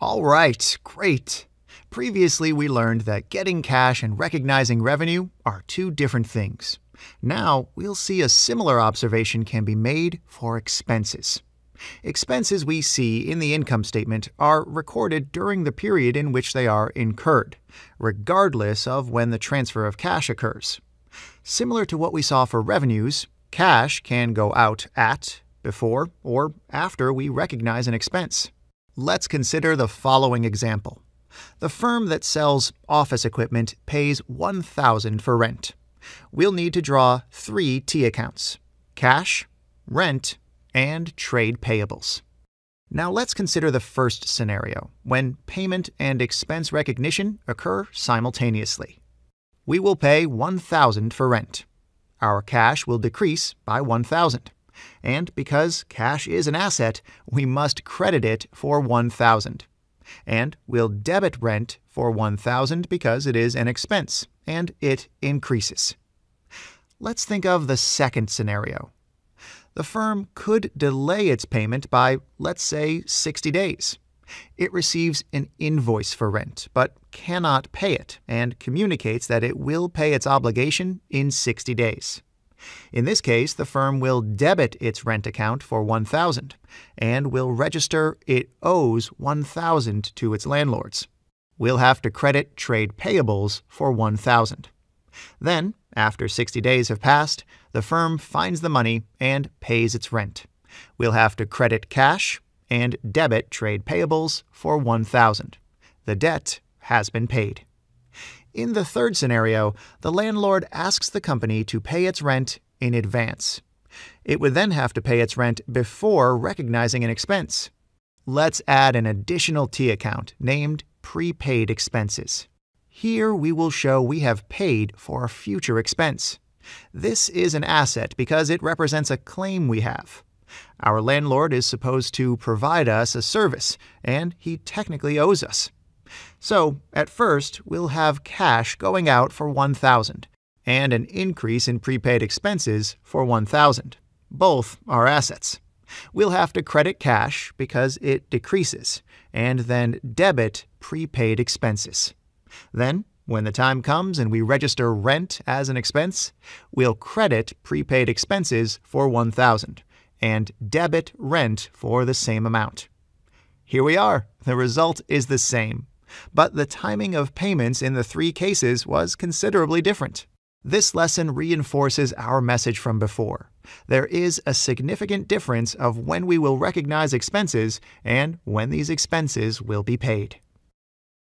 All right, great. Previously, we learned that getting cash and recognizing revenue are two different things. Now, we'll see a similar observation can be made for expenses. Expenses we see in the income statement are recorded during the period in which they are incurred, regardless of when the transfer of cash occurs. Similar to what we saw for revenues, cash can go out at, before, or after we recognize an expense. Let's consider the following example. The firm that sells office equipment pays $1,000 for rent. We'll need to draw 3 T accounts: cash, rent, and trade payables. Now let's consider the first scenario, when payment and expense recognition occur simultaneously. We will pay $1,000 for rent. Our cash will decrease by $1,000. And because cash is an asset, we must credit it for $1,000. And we'll debit rent for $1,000 because it is an expense, and it increases. Let's think of the second scenario. The firm could delay its payment by, let's say, 60 days. It receives an invoice for rent, but cannot pay it, and communicates that it will pay its obligation in 60 days. In this case, the firm will debit its rent account for $1,000 and will register it owes $1,000 to its landlords. We'll have to credit trade payables for $1,000. Then, after 60 days have passed, the firm finds the money and pays its rent. We'll have to credit cash and debit trade payables for $1,000. The debt has been paid. In the third scenario, the landlord asks the company to pay its rent in advance. It would then have to pay its rent before recognizing an expense. Let's add an additional T account named prepaid expenses. Here we will show we have paid for a future expense. This is an asset because it represents a claim we have. Our landlord is supposed to provide us a service, and he technically owes us. So, at first, we'll have cash going out for $1,000 and an increase in prepaid expenses for $1,000. Both are assets. We'll have to credit cash because it decreases, and then debit prepaid expenses. Then, when the time comes and we register rent as an expense, we'll credit prepaid expenses for $1,000 and debit rent for the same amount. Here we are. The result is the same. But the timing of payments in the 3 cases was considerably different. This lesson reinforces our message from before. There is a significant difference of when we will recognize expenses and when these expenses will be paid.